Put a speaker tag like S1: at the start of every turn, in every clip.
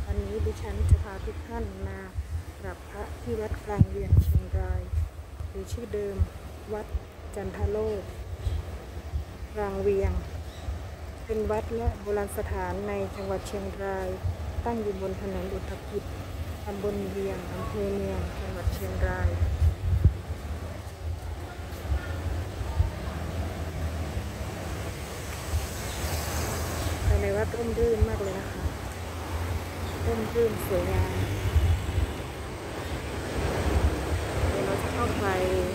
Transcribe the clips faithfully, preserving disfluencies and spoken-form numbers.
S1: วันนี้ดิฉันจะพาทุกท่านมากราบพระที่วัดกลางเวียงเชียงรายหรือชื่อเดิมวัดจันทโลกกลางเวียงเป็นวัดและโบราณสถานในจังหวัดเชียงรายตั้งอยู่บนถนนอุตภิษตำบลเวียงอำเภอเมืองจังหวัดเชียงรายภายในวัดร่มรื่นมากเลยนะคะร่มรื่นสวยงามเดี๋ยวเราจะเข้าไป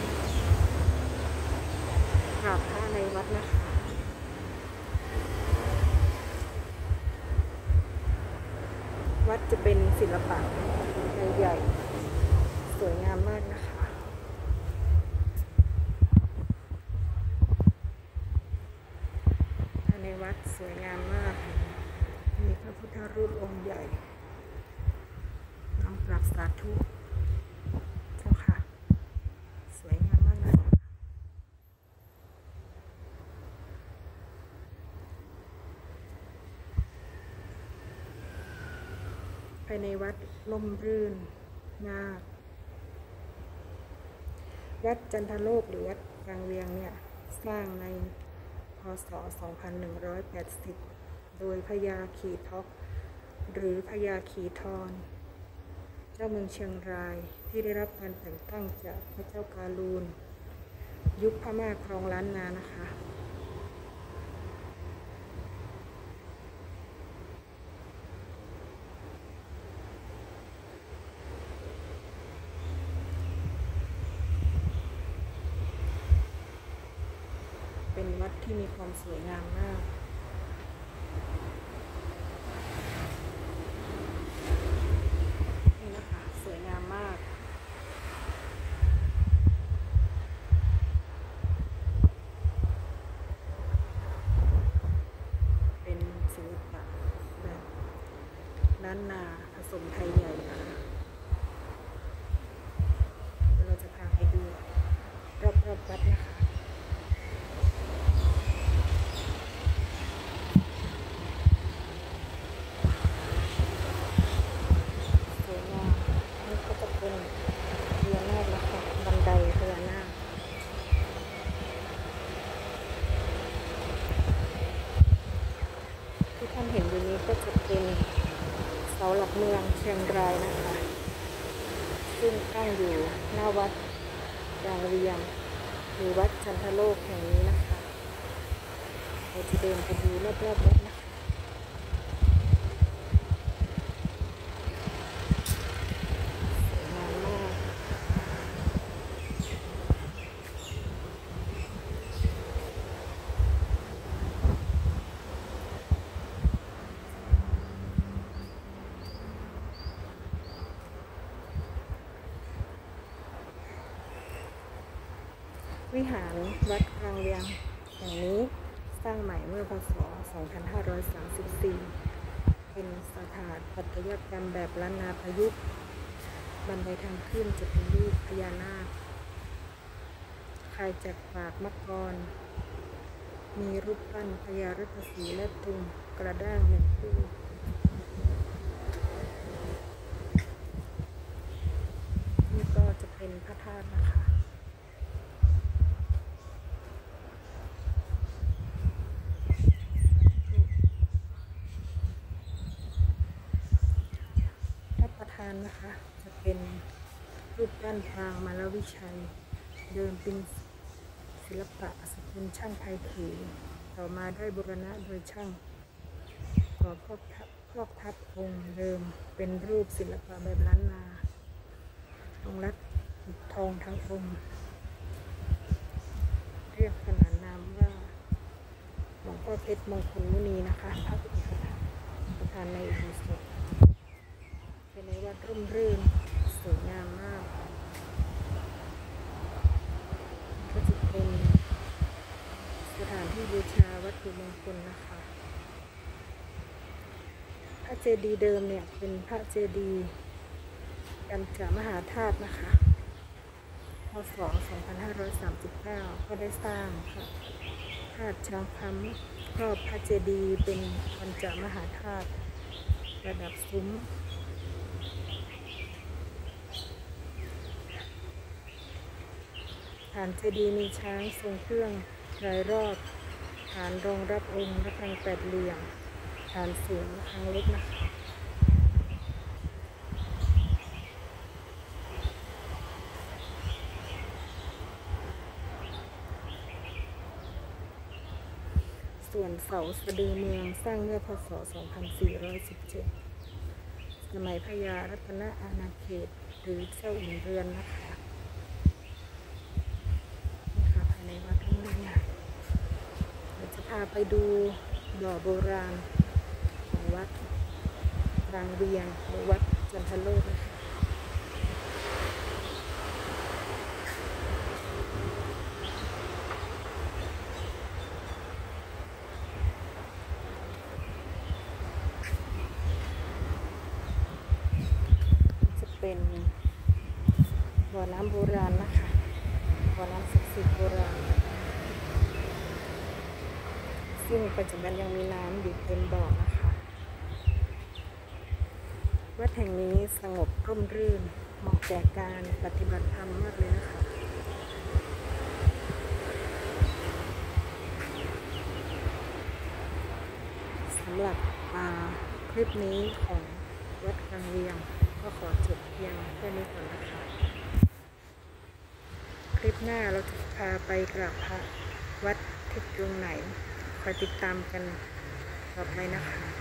S1: กราบพระในวัดนะคะวัดจะเป็นศิลปะใหญ่ๆสวยงามมากนะคะภายในวัดสวยงามมากมีพระพุทธรูปองค์ใหญ่น้อมกราบสาธุเจ้าค่ะสวยงามมากเลยภายในวัดร่มรื่นมากวัดจันทโลกหรือวัดกลางเวียงเนี่ยสร้างในพ.ศ. สองพันหนึ่งร้อยแปดสิบโดยพญาคีท็อกหรือพญาคีทรเจ้าเมืองเชียงรายที่ได้รับการแต่งตั้งจากพระเจ้ากาลูนยุคพม่าครองล้านนานะคะเป็นวัดที่มีความสวยงามมากนี่นะคะสวยงามมากเป็นศิลปะแบบล้านนาผสมไทยใหญ่นะคะเราจะพาไปดูรอบๆวัดนะคะเรือนาคนะคะบันไดเรือนาคที่ท่านเห็นอยู่นี้ก็จะเป็นเสาหลักเมืองเชียงรายนะคะซึ่งตั้งอยู่หน้าวัดกลางเวียงหรือวัดจันทโลกแห่งนี้นะคะเราจะเดินไปดูรอบๆวัดนะคะวิหารวัดกลางเวียงแห่งนี้สร้างใหม่เมื่อพ.ศ. สองพันห้าร้อยสามสิบสี่เป็นสถาปัตยกรรมแบบล้านนาประยุกต์บันไดทางขึ้นจะเป็นรูปพญานาคคายจากปากมังกรมีรูปปั้นพญาฤๅษีและตุงกระด้างหนึ่งคู่นี่ก็จะเป็นพระธาตุนะคะนะคะจะเป็นรูปปั้นปางมาลวิชัยเดิมเป็นศิลปะสกุลช่างไทยถือต่อมาได้บูรณะโดยช่างก่อพอกทับพอกทับองค์เดิมเป็นรูปศิลปะแบบล้านนาองค์รัดทองทั้งองค์เรียกขนานนามว่าหลวงพ่อเพชรมงคลมุนีนะคะพระประธานในอุโบสถเป็นในวัดร่มรื่นสวยงามมากก็จะเป็นสถานที่บูชาวัตถุมงคลนะคะพระเจดีย์เดิมเนี่ยเป็นพระเจดีย์ปัญจมหาธาตุนะคะพ.ศ. สองพันห้าร้อยสามสิบเก้าก็ได้สร้างค่ะธาตุช้างคำครอบพระเจดีย์เป็นปัญจมหาธาตุประดับซุ้มฐานเจดีย์มีช้างทรงเครื่องรายรอบฐานรองรับองค์ระฆังแปดเหลี่ยมฐานสูงระฆังเล็กนะคะส่วนเสาสะดือเมืองสร้างเมื่อพ.ศ. สองพันสี่ร้อยสิบเจ็ด สมัยพญารัตนอาณาเขตหรือเจ้าอุ่นเรือนนะคะนี่ค่ะภายในวัดรุ่งเรืองเราจะพาไปดูบ่อโบราณของวัดรางเวียงหรือวัดจันทโลกนะคะเป็นบ่อน้ำโบราณนะคะบ่อน้ำศักดิ์สิทธิ์โบราณซึ่งปัจจุบันยังมีน้ำอยู่เต็มบ่อนะคะวัดแห่งนี้สงบร่มรื่นเหมาะแก่การปฏิบัติธรรมมากเลยนะคะสำหรับคลิปนี้ของวัดรางเวียงก็ขอจบเพียงแค่นี้ก่อนนะคะคลิปหน้าเราจะพาไปกราบพระวัดที่ตรงไหนคอยติดตามกันต่อไปนะคะ